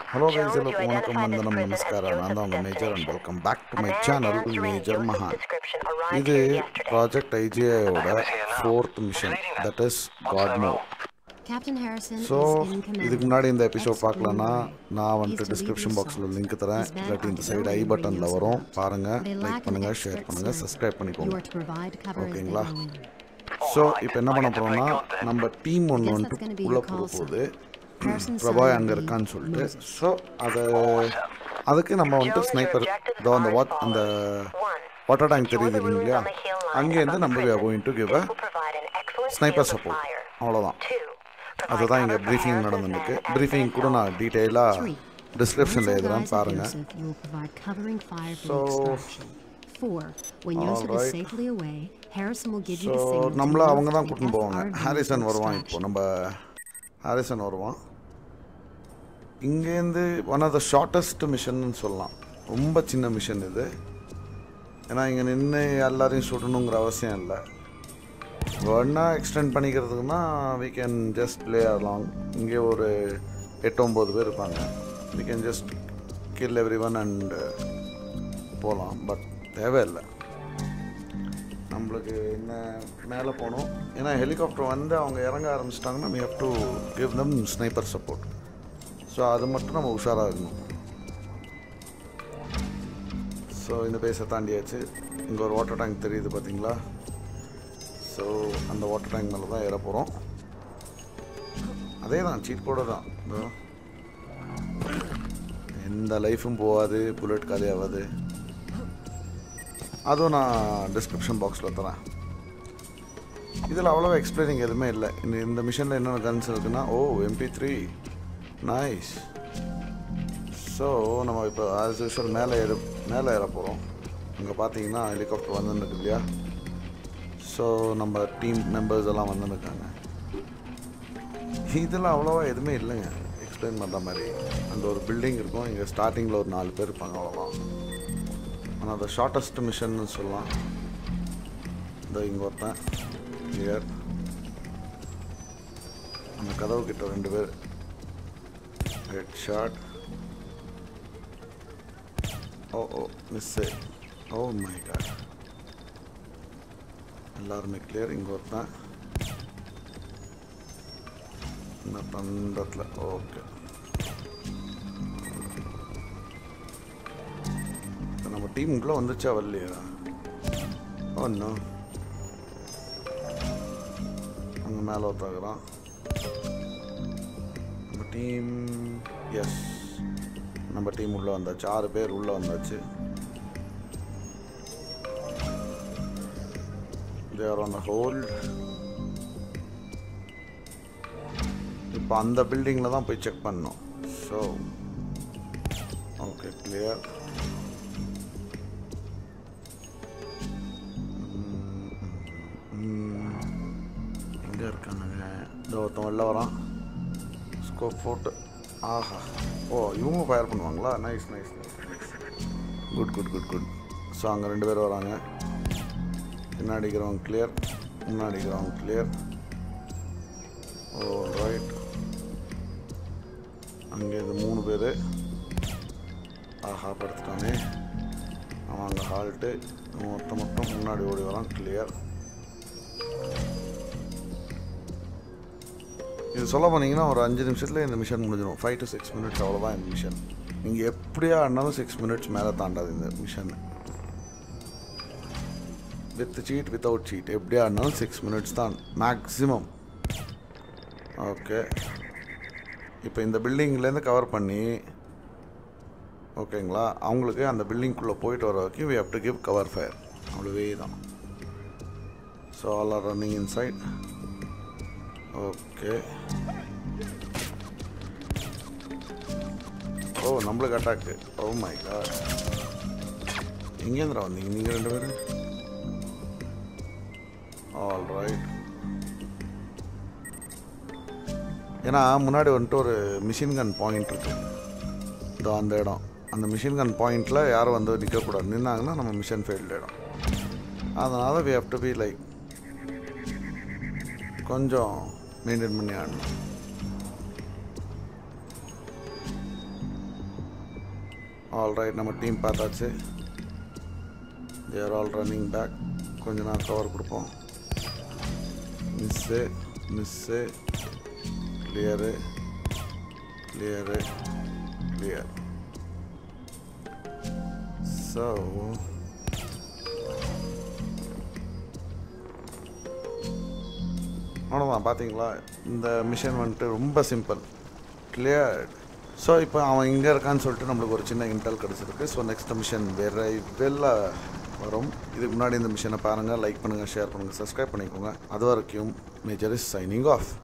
Hello guys, ಎಲ್ಲರಿಗೂ ವಣಕಂ ವಂದನಂ ನಮಸ್ಕಾರ. ನಾನು ಉங்க Major and welcome back to my channel Major Mahan. இது ப்ராஜெக்ட் ஐஜிஐயோட 4th mission, that is God mode. So இதுக்கு முன்னாடி இந்த எபிசோட் பார்க்கலன்னா நான் வந்துட்டு டிஸ்கிரிப்ஷன் பாக்ஸில் லிங்க் தரேன், இல்லாட்டி இந்த சைடு ஐ பட்டனில் வரும், பாருங்கள், லைக் பண்ணுங்கள், ஷேர் பண்ணுங்கள், சப்ஸ்கிரைப் பண்ணிக்கோங்க, ஓகேங்களா? ஸோ இப்போ என்ன பண்ண போகிறோம்னா, நம்ம டீம் ஒன்று வந்துட்டு உள்ளே போக போகுது, பிரபாய் அங்கே இருக்கான்னு சொல்லிட்டு. ஸோ அதுக்கு நம்ம வந்துட்டு ஸ்னைப்பர் இதோ அந்த வாட்டர் டேங்க் தெரியுது இல்லையா, அங்கேருந்து நம்ம going to give a sniper support, அவ்வளோதான். அதுதான் இங்கே ப்ரீஃபிங் நடந்துருக்கு. ப்ரீஃபிங் கூட நான் டீட்டெயிலாக டிஸ்கிரிப்ஷனில் எழுதுகிறேன், பாருங்கள். ஸோ நம்மளை அவங்க தான் கூட்டின்னு போவாங்க. ஹாரிசன் வருவான், இப்போ நம்ம ஹாரிசன் வருவான். இங்கேருந்து ஒன் ஆஃப் த ஷார்ட்டஸ்ட் மிஷன்னு சொல்லலாம். ரொம்ப சின்ன மிஷன் இது, ஏன்னா இங்கே நின்று எல்லாரையும் சுடணுங்கிற அவசியம் இல்லை. வேணா எக்ஸ்டெண்ட் பண்ணிக்கிறதுக்குன்னா we can just play along. இங்கே ஒரு 8-9 பேர் இருப்பாங்க, we can just kill everyone and போகலாம். பட் தேவையில்லை, நம்மளுக்கு என்ன மேலே போகணும். ஏன்னா ஹெலிகாப்டர் வந்து அவங்க இறங்க ஆரம்பிச்சிட்டாங்கன்னா we have to give them sniper support. So அது மட்டும் நம்ம உஷாராக இருக்கணும். ஸோ இந்த பேஸை தாண்டியாச்சு. இங்கே ஒரு வாட்டர் டேங்க் தெரியுது பார்த்தீங்களா? ஸோ அந்த வாட்டர் டேங்க் மேலே தான் ஏற போகிறோம். அதே தான், சீட் கோடு தான். எந்த லைஃபும் போகாது, புல்லட் காலி ஆகாது. அதுவும் நான் டிஸ்கிரிப்ஷன் பாக்ஸில் தரேன். இதில் அவ்வளோவா எக்ஸ்பிளைனிங் எதுவுமே இல்லை. இந்த மிஷனில் என்னென்ன கன்ஸ் இருக்குன்னா, MP3 நைஸ். ஸோ நம்ம இப்போ ஆஸ் யூஷுவல் மேலே ஏற போகிறோம். அங்கே பார்த்தீங்கன்னா ஹெலிகாப்டர் வந்துருக்கு இல்லையா? ஸோ நம்ம டீம் மெம்பர்ஸ் எல்லாம் வந்துருக்காங்க. இதெல்லாம் அவ்வளோவா எதுவுமே இல்லைங்க எக்ஸ்பிளைன் பண்ணுற மாதிரி. அந்த ஒரு பில்டிங் இருக்கும், இங்கே ஸ்டார்டிங்கில் ஒரு 4 பேர் இருப்பாங்க, அவ்வளோதான். ஆனால் அந்த ஷார்ட்டஸ்ட் மிஷன்னு சொல்லலாம். இந்த இங்கே ஒருத்தன் கிளியர், அந்த கதவு கிட்ட 2 பேர் head shot. Oh miss. Oh my God, எல்லாருமே கிளியர். இங்கே ஒருத்தன் இந்த பந்தத்தில். ஓகே, நம்ம டீமுக்குள்ளே வந்துச்சா வரலையா? ஒன்றும் அங்கே மேலே ஒருத்தாக்குறான் நம்ம டீம். எஸ், நம்ம டீம் உள்ளே வந்தாச்சு. 6 பேர் உள்ளே வந்தாச்சு. they are on the hold. இப்போ அந்த பில்டிங்கில் தான் போய் செக் பண்ணோம். So okay, clear. எங்கே இருக்கானுங்க? இந்த ஒருத்தன் வெளில வரான், ஸ்கோப் போட்டு. ஆஹா, இவங்க ஃபயர் பண்ணுவாங்களா? Nice nice nice nice, good good good good. So அங்கே 2 பேர் வராங்க. பின்னாடி இருக்கிறவங்க கிளியர், முன்னாடி இருக்கிறவங்க கிளியர். ஓ ரைட், அங்கே இது 3 பேர். ஆஹா, படுத்துட்டானே அவன். அங்கே ஹால்ட்டு. மட்டும் முன்னாடி ஓடி வரான், கிளியர். இது சொல்ல போனீங்கன்னா ஒரு 5 நிமிஷத்தில் இந்த மிஷன் முடிஞ்சிடும். 5 to 6 minutes, அவ்வளோதான் இந்த மிஷன். நீங்கள் எப்படியா ஆனாலும் 6 minutes மேலே தாண்டாது இந்த மிஷன். வித் சீட் வித்தவுட் சீட் எப்படியா ஆனாலும் 6 minutes தான் மேக்ஸிமம். ஓகே, இப்போ இந்த பில்டிங்லேருந்து கவர் பண்ணி, ஓகேங்களா, அவங்களுக்கு அந்த பில்டிங்குள்ளே போயிட்டு வர வரைக்கும் we have to give cover fire, அவ்வளோவே தான். So all are running inside. Okay, நம்மளுக்கு அட்டாக்கு. ஓ மை காட், எங்கேந்திரா வந்தீங்க நீங்கள் 2 பேர்? All right. ஏன்னா முன்னாடி வந்துட்டு ஒரு மிஷின் கன் பாயிண்ட் இருக்குது, இதோ அந்த இடம். அந்த மிஷின் கன் பாயிண்டில் யாரும் வந்து நிற்கக்கூடாது. நின்னாங்கன்னா நம்ம மிஷன் ஃபெயில்டு ஆகிடும். அதனால் we have to be like கொஞ்சம் மெயின்டைன் பண்ணி ஆடணும். ஆல்ரைட், நம்ம டீம் பார்த்தாச்சு. They're all running back. கொஞ்சம் நேரம் கவர் கொடுப்போம். Miss clear clear. ஸோ அவ்வளோதான். பார்த்தீங்களா, இந்த மிஷன் வந்துட்டு ரொம்ப சிம்பிள், கிளியர்ட். ஸோ இப்போ அவன் இங்கே இருக்கான்னு சொல்லிட்டு நம்மளுக்கு ஒரு சின்ன இன்டெல் கிடச்சிருக்கு. ஸோ நெக்ஸ்ட் மிஷன் வேறு வெளில வரும். இதுக்கு முன்னாடி இந்த மிஷனை பாருங்கள், லைக் பண்ணுங்கள், ஷேர் பண்ணுங்கள், சப்ஸ்கிரைப் பண்ணிக்கோங்க. அது வரைக்கும் மேஜர் இஸ் சைனிங் ஆஃப்.